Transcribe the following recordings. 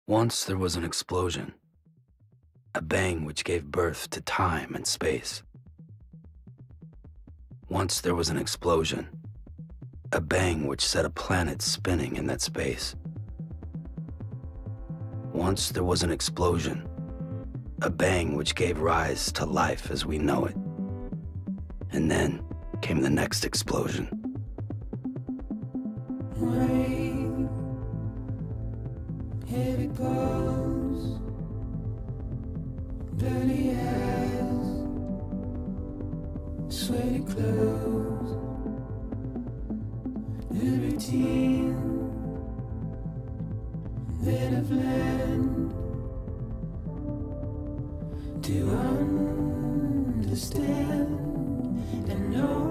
Once there was an explosion, a bang which gave birth to time and space. Once there was an explosion, a bang which set a planet spinning in that space. Once there was an explosion, a bang which gave rise to life as we know it. And then came the next explosion. Rain, heavy clothes, dirty eyes, sweaty clothes, the routine that I've learned to understand and know.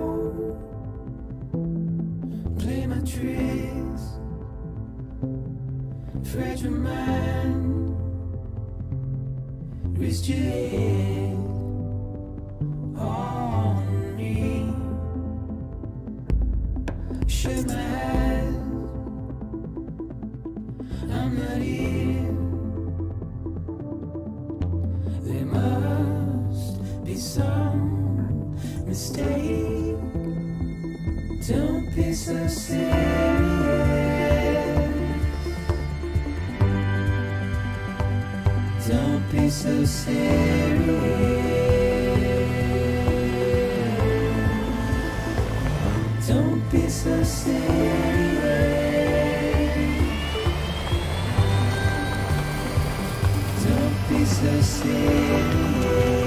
Play my tricks, fragile mind, risk your head on me. Shut my eyes, I'm not here. There must be some mistake. Don't be so serious. Don't be so serious. Don't be so serious. Don't be so serious.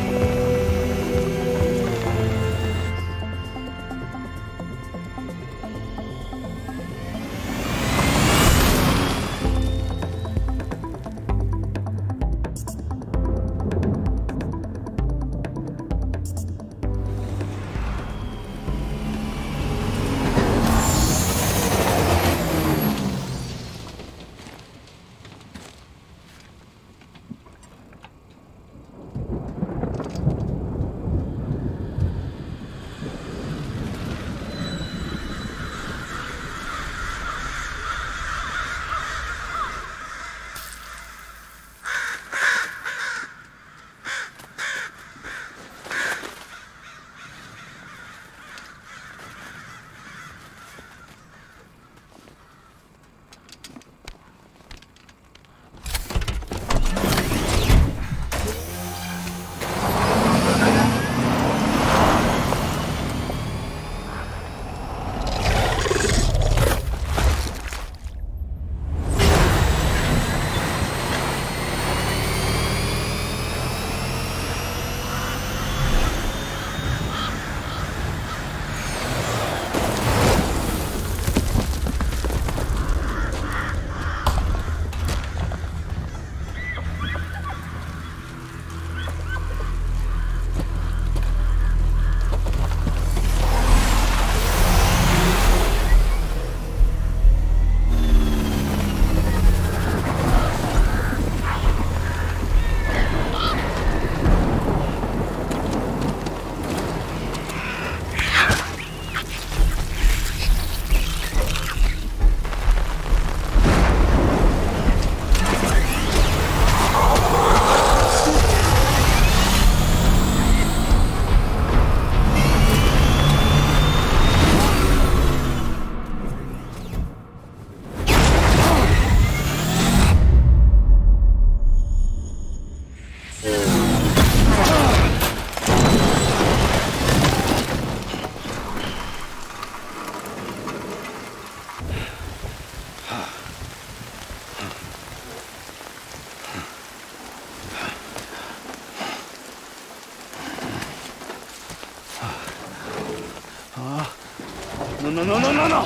No.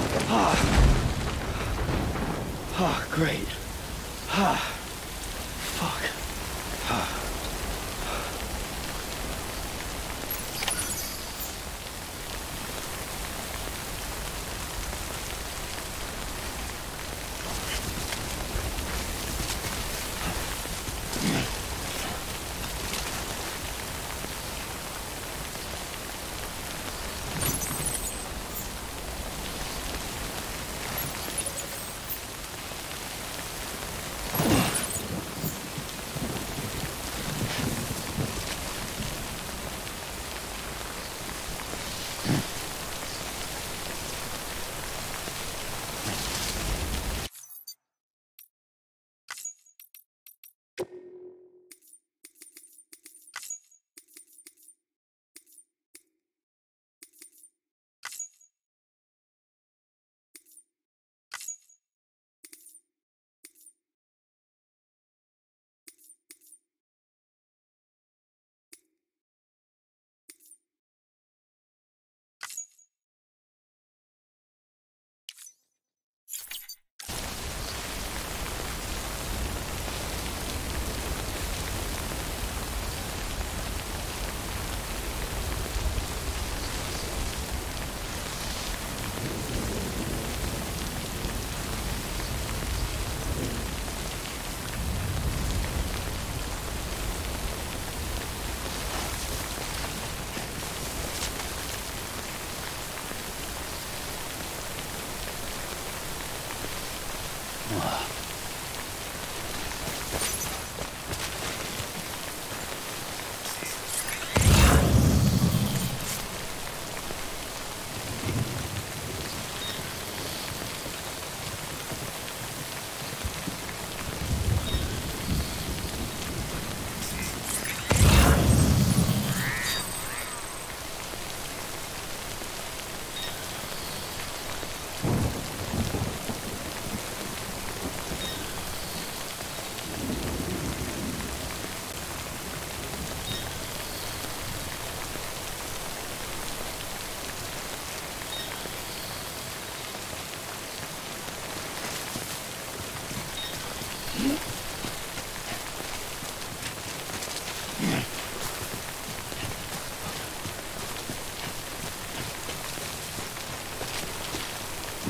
Great. Fuck.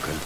Okay.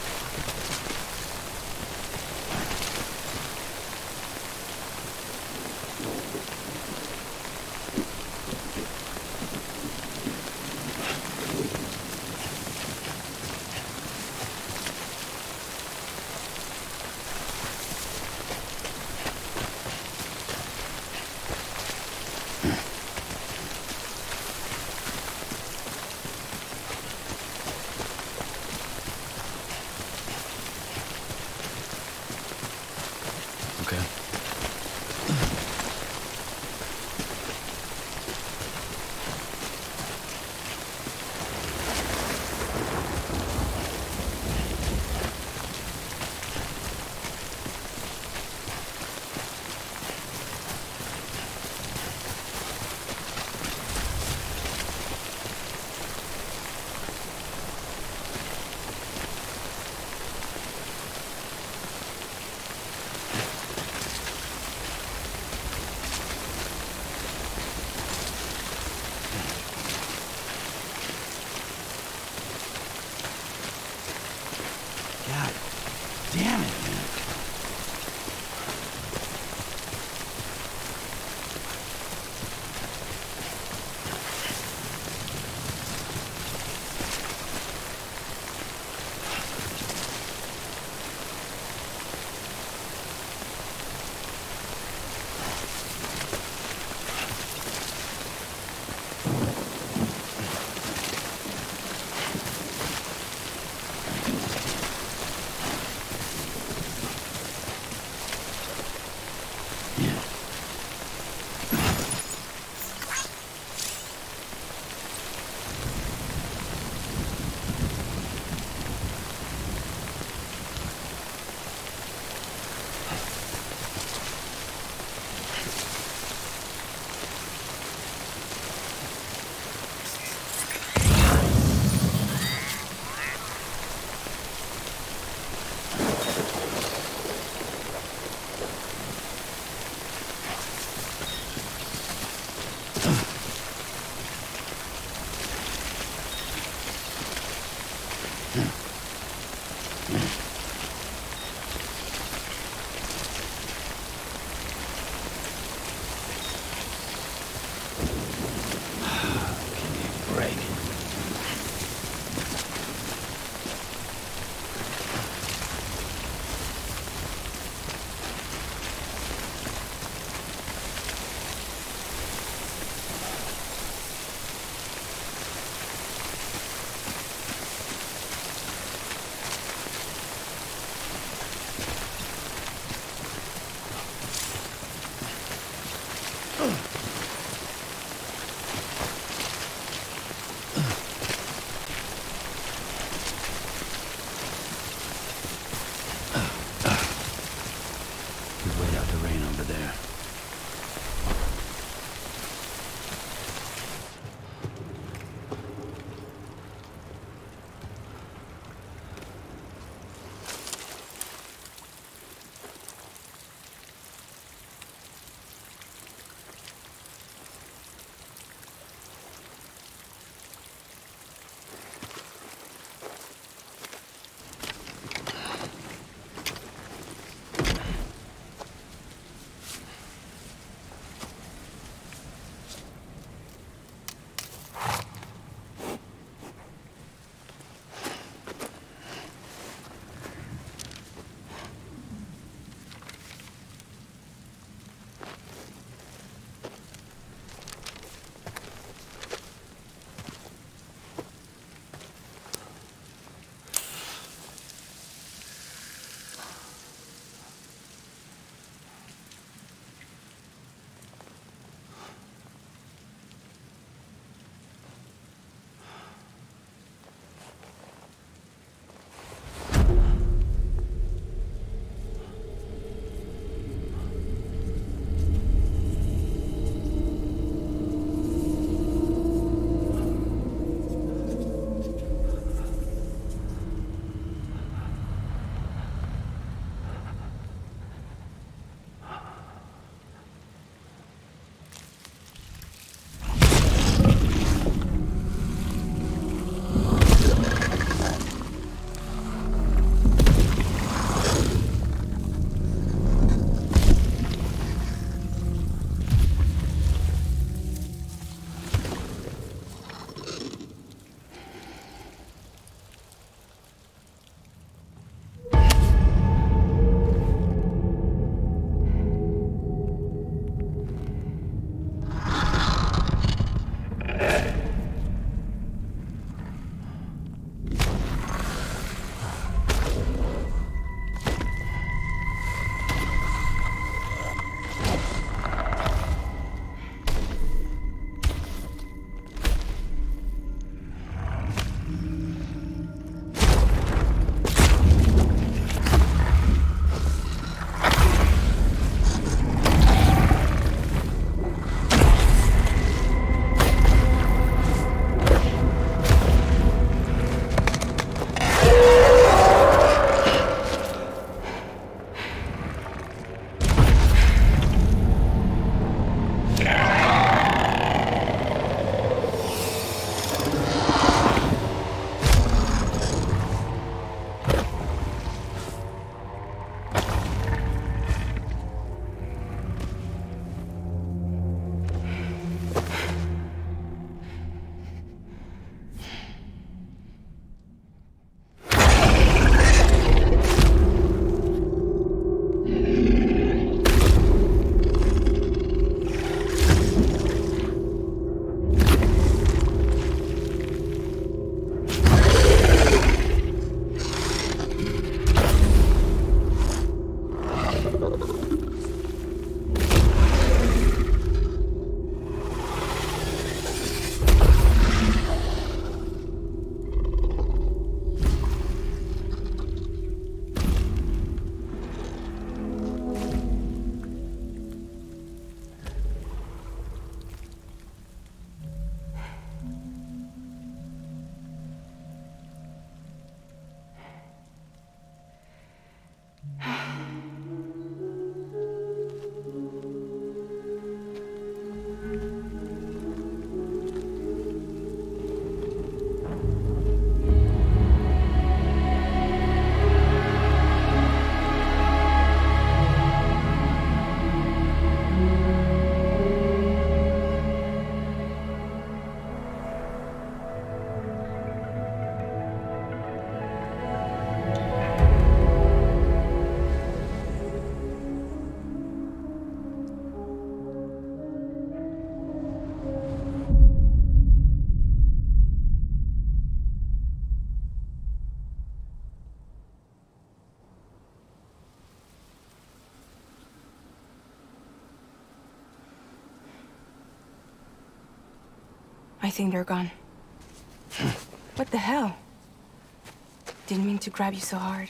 I think they're gone. What the hell? Didn't mean to grab you so hard.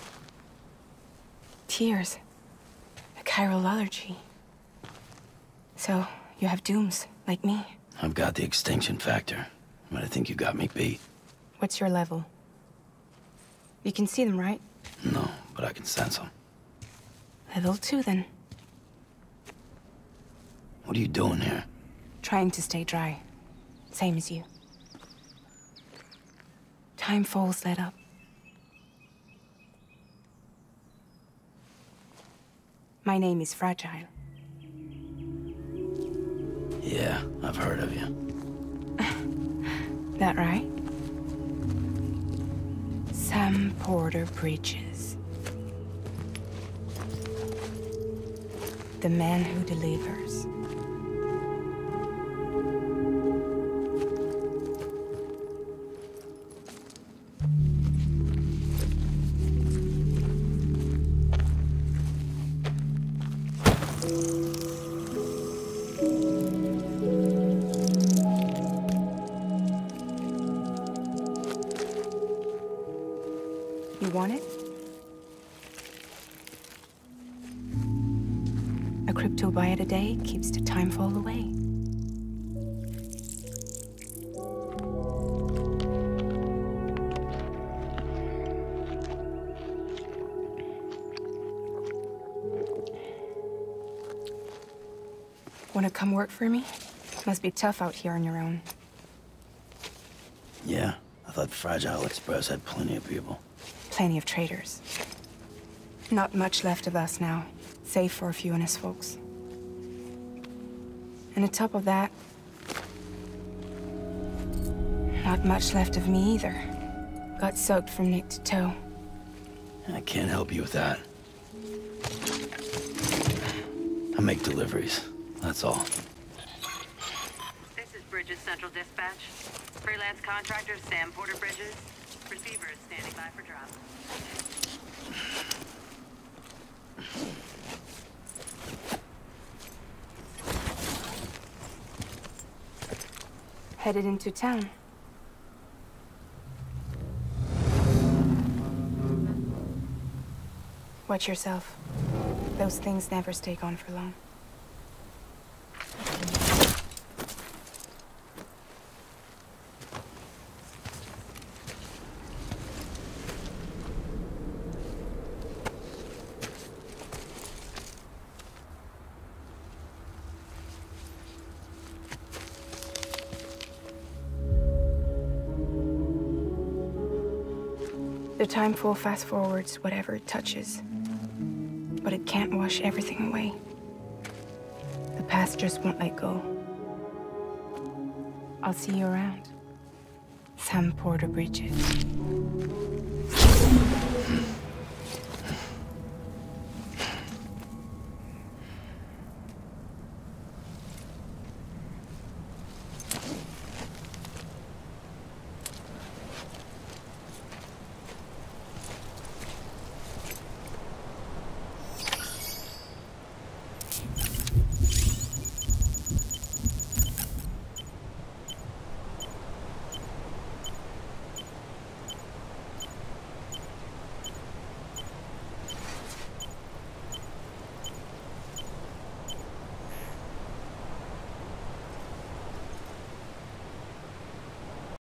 Tears. A chiral allergy. So, you have dooms, like me. I've got the extinction factor, but I think you got me beat. What's your level? You can see them, right? No, but I can sense them. Level 2, then. What are you doing here? Trying to stay dry. Same as you. Timefall's let up. My name is Fragile. Yeah, I've heard of you. That right? Sam Porter Bridges. The man who delivers. You want it? A crypto byte a day keeps the timefall away. Wanna come work for me? Must be tough out here on your own. Yeah, I thought Fragile Express had plenty of people. Plenty of traitors. Not much left of us now, save for a few honest folks. And on top of that, not much left of me either. Got soaked from neck to toe. I can't help you with that. I make deliveries, that's all. This is Bridges Central Dispatch. Freelance contractor Sam Porter Bridges. Receiver is standing by for drop. Headed into town. Watch yourself. Those things never stay gone for long. The timefall fast-forwards whatever it touches. But it can't wash everything away. The past just won't let go. I'll see you around. Sam Porter Bridges.